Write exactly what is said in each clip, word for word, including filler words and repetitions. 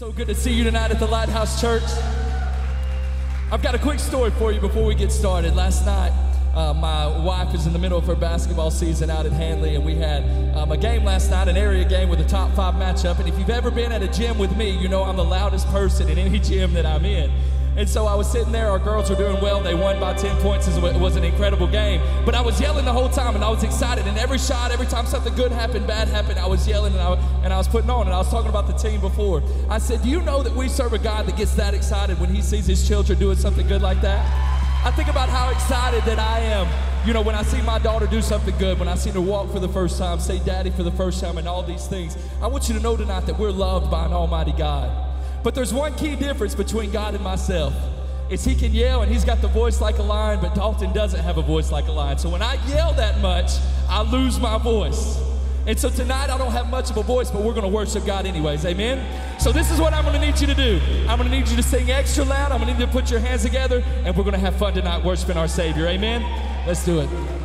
So good to see you tonight at the Lighthouse Church. I've got a quick story for you before we get started. Last night, uh, my wife is in the middle of her basketball season out at Hanley, and we had um, a game last night, an area game with a top five matchup. And if you've ever been at a gym with me, you know I'm the loudest person in any gym that I'm in. And so I was sitting there, our girls were doing well, they won by ten points, it was an incredible game. But I was yelling the whole time, and I was excited, and every shot, every time something good happened, bad happened, I was yelling, and I, and I was putting on, and I was talking about the team before. I said, do you know that we serve a God that gets that excited when he sees his children doing something good like that? I think about how excited that I am, you know, when I see my daughter do something good, when I see her walk for the first time, say daddy for the first time, and all these things. I want you to know tonight that we're loved by an almighty God. But there's one key difference between God and myself. It's he can yell and he's got the voice like a lion, but Dalton doesn't have a voice like a lion. So when I yell that much, I lose my voice. And so tonight I don't have much of a voice, but we're gonna worship God anyways, amen? So this is what I'm gonna need you to do. I'm gonna need you to sing extra loud. I'm gonna need you to put your hands together, and we're gonna have fun tonight worshiping our Savior, amen? Let's do it.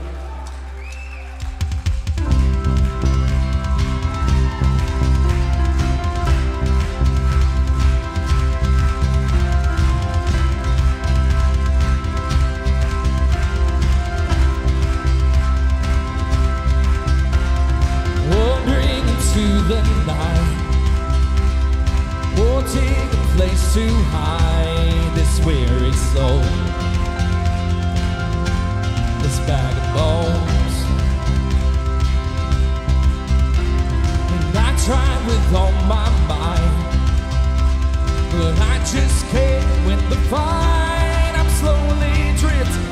The night, wanting a place to hide this weary soul, this bag of bones. And I tried with all my might, but I just can't win the fight. I'm slowly drifting,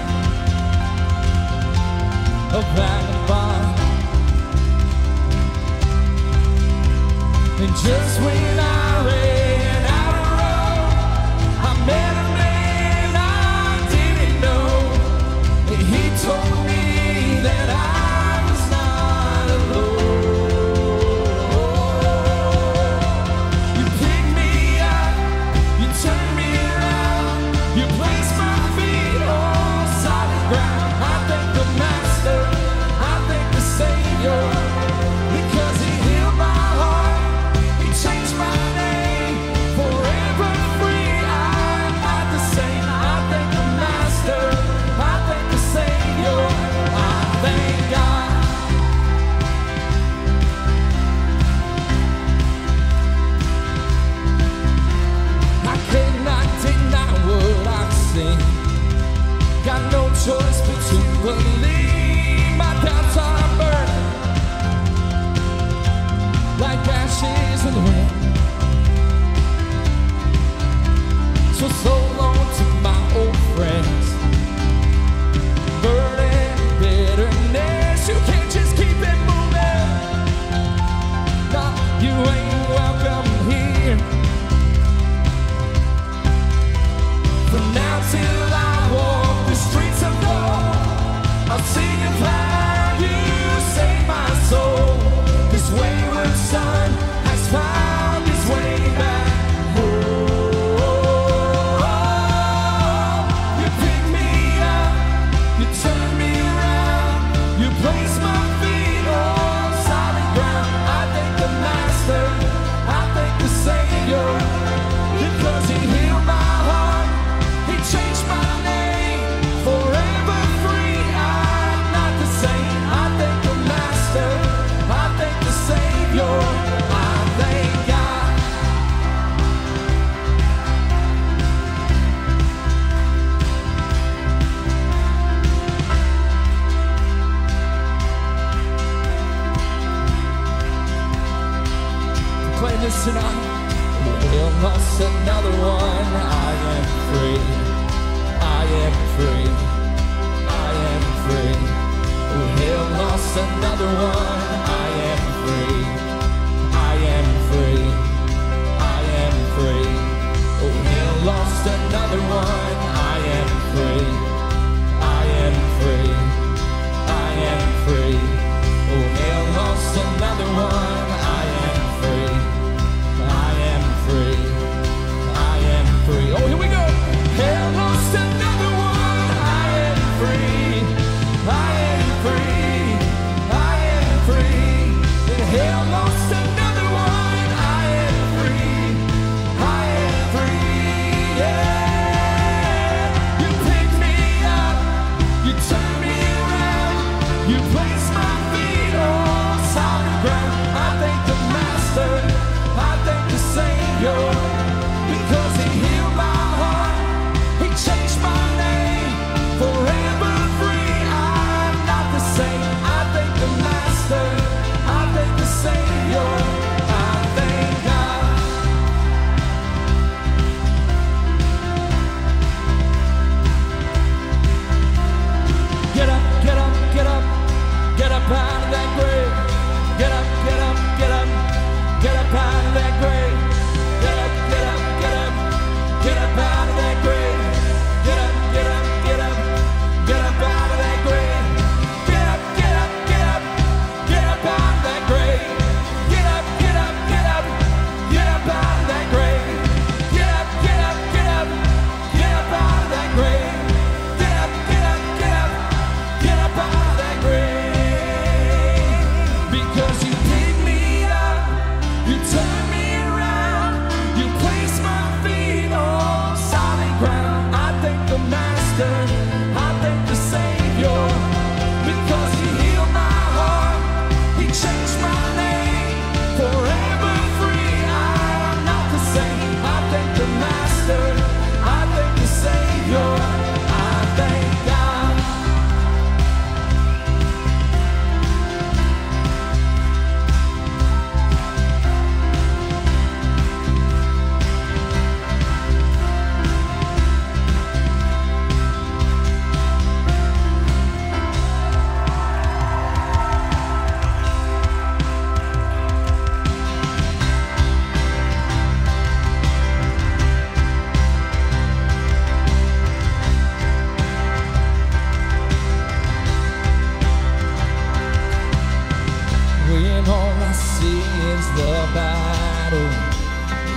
a vagabond. And just when I ran out of road, I met a man I didn't know, and he told me that I was not alone. You picked me up, you turned me around, you placed my feet on solid ground. I thank the Master, I thank the Savior, because he healed my heart. Change my name, forever free. I'm not the same. I thank the Master, I thank the Savior, I thank God. I cannot deny what I've seen. Got no choice but to believe. My doubts are burning like ashes in the wind. So, so long to my old friends, burden, bitterness. You can't just keep it moving. No, you ain't welcome here. From now till I walk the streets of gold, I'll sing of how you saved my soul. This wayward son has found his way back home. You picked me up, you turned me around, you placed my feet on solid ground. I thank the Master, I thank the Savior, because he healed my heart, he changed my name, forever free. I'm not the same. I thank the Master, I thank the Savior, I thank God. Play this tonight. We'll lost another one. I am free. I am free. I am free. We'll lost another one. I am free. I am free. I am free. Oh, he lost another one. I am free. I am free. I am free. Oh, he lost another one. I am free. I am free. I am free. Oh, here we go. Hell lost another one. I am free. I am free. I am free. And hell lost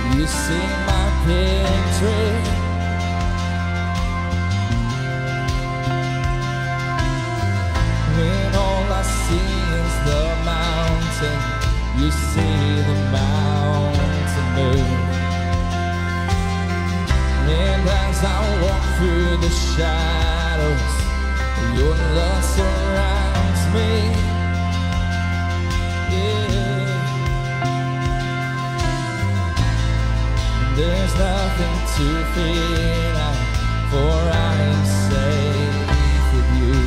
You see my victory. When all I see is the mountain, you see the mountain move. And as I walk through the shadows, your love surrounds me. Yeah. There's nothing to fear now, for I am safe with you.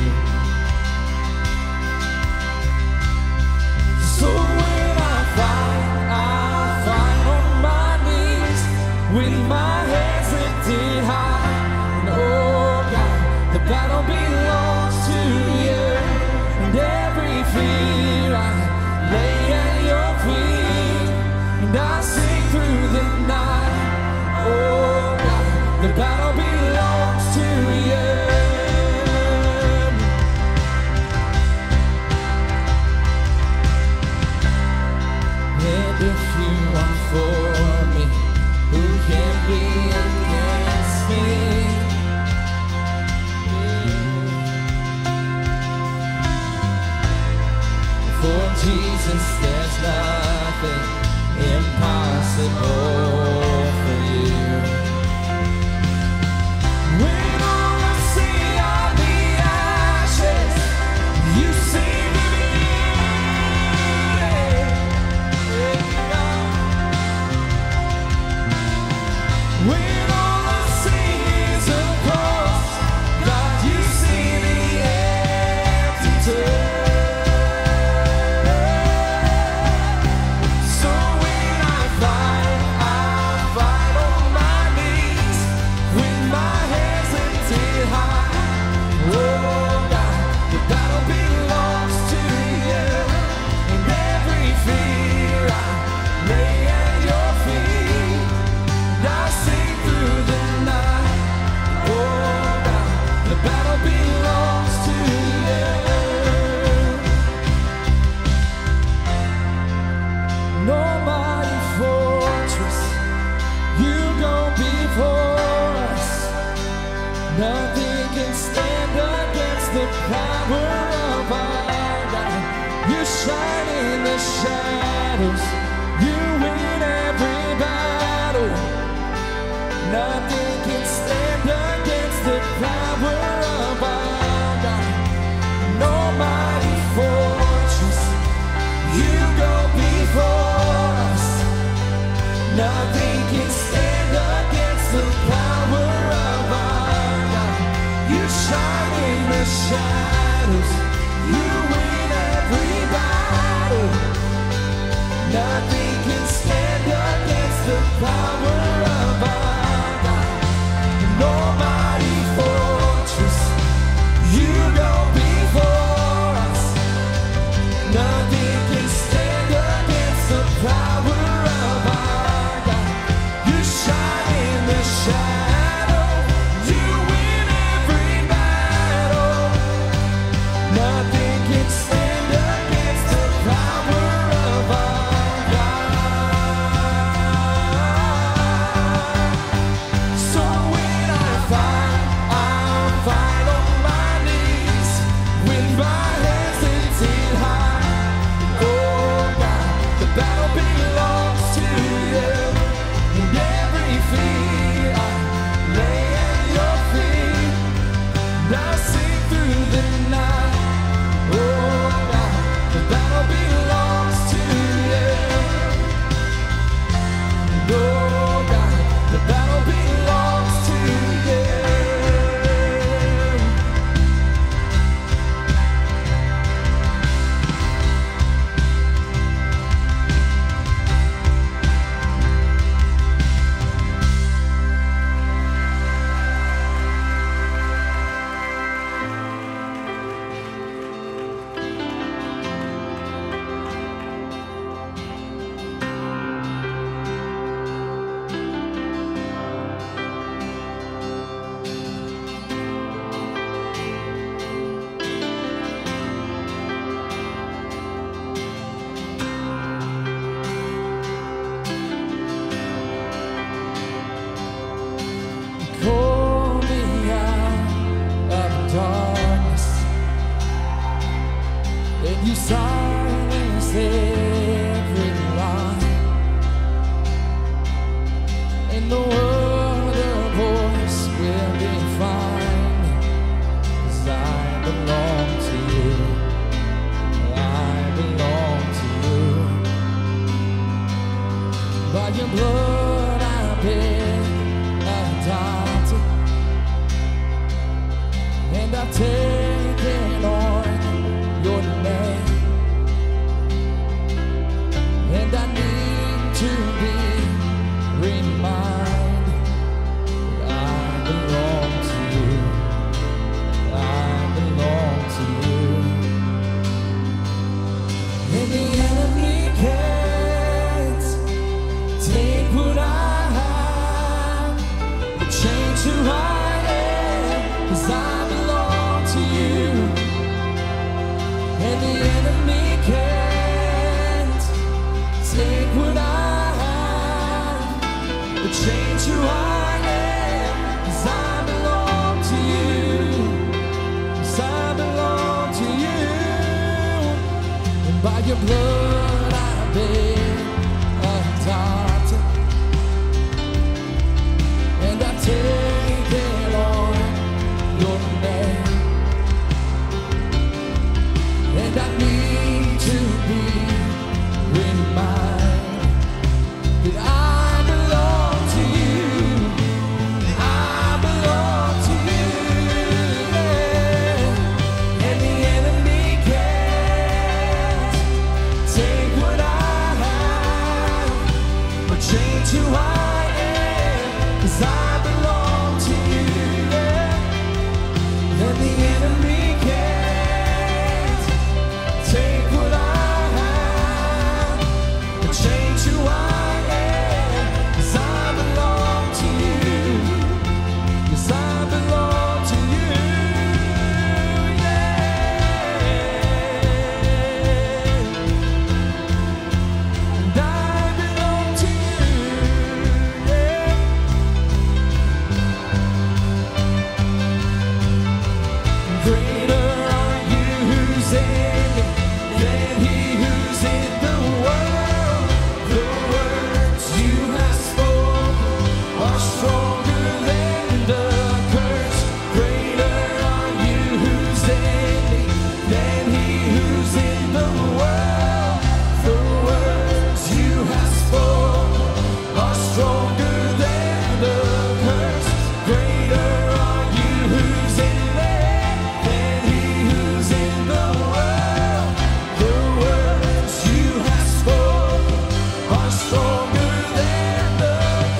So when I fight, I fight on my knees with my hands lifted high. And oh God, the battle belongs to you. And every fear I lay at your feet, and I sing through the night. Oh God, the battle belongs to you. And if you are for me, who can be against me? For Jesus, there's nothing impossible for you. When all I see are the ashes, you see the beauty. When all I see is a cross, God, you see the empty tomb. So when I fight, I fight on my knees with my hands lifted high. Oh God, the battle belongs to you. And every fear I lay at your feet, and I sing through the night. Oh God, the battle belongs to you. No mighty fortress, you go before us. Nothing can stand against the power of our God. You shine in the shadows, you win every battle. Nothing can stand against the power of our God. No mighty fortress, you go before us. Nothing can stand against the power of our God. You shine in the shadows, you win every battle. Nothing can stand against the power of our God. No mighty fortress, you go before us. Nothing can stand against the power of our God. You shine in the shadow, you win every battle. Nothing can stand against the power of our God. in the world a voice will be fine, 'cause I belong to you, I belong to you. By your blood I've been adopted, and I've taken on your name, and I need to be reminded that I belong to you, I belong to you. And the enemy can't take what I have, but change who I am, 'cause I belong to you. And the enemy can't take what I have, but change who I am, 'cause I belong to you, 'cause I belong to you. And by your blood I've been adopted, and I've taken on your name, and I need to be reminded that I belong to you, I belong to you. And the enemy can't take what I have, but change who I am, 'cause I belong to you. And the enemy can't take what I have, but change who I am, 'cause I belong to you, 'cause I belong to you, yeah. And I belong to you, yeah. Greater are you who's in me than he who's in the world. The words you have spoken are stronger than the curse. Greater are you who's in me than he who's in the world. The words you have spoken are stronger than the curse. Greater are you who's in me than he who's in the world. The words you have spoken are stronger than the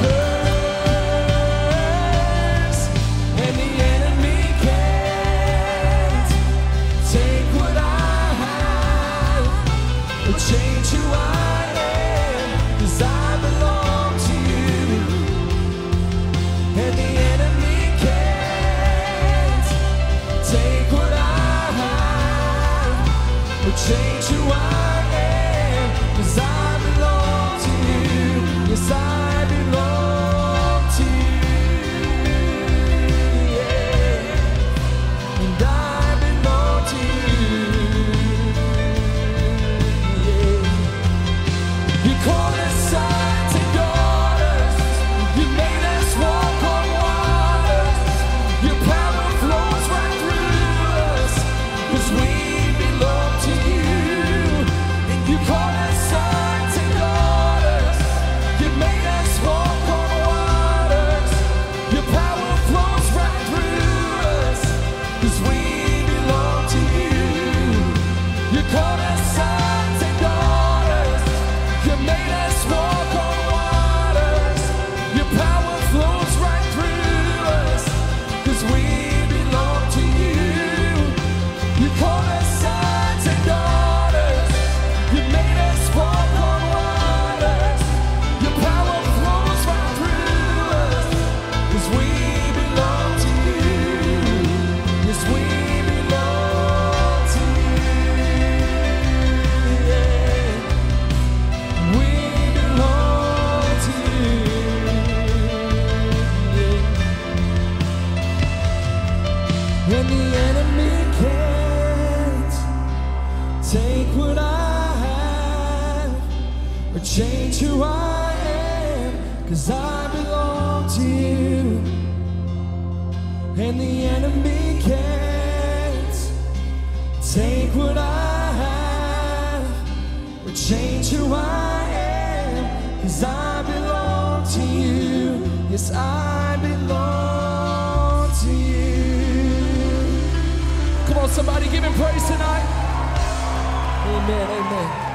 curse. And the enemy can't take what I have, but change who I am, 'cause I belong to you. And the enemy can't take what I have, but change who I am, 'cause I belong to you. Yes, I belong to you, yeah. And I belong to you, yeah. You call us sons and daughters, you made us walk on waters. Your power flows right through us, 'cause we belong to you. And you call us sons and daughters, you made us walk on waters. Your power flows right through us, 'cause we belong to you. You call us sons and daughters, you made us walk on waters. Your power flows right through us, 'cause we belong to you. You call us sons and daughters, you made us walk on waters. Your power flows right through us, 'cause we belong to you. Yes, we belong to you, yeah. We belong to you, yeah. And the enemy can't take what I have, or change who I am, 'cause I belong and the enemy can't take what I have or change who I am, 'cause I belong to you. Yes, I belong to you. Come on, somebody give him praise tonight. Amen, amen.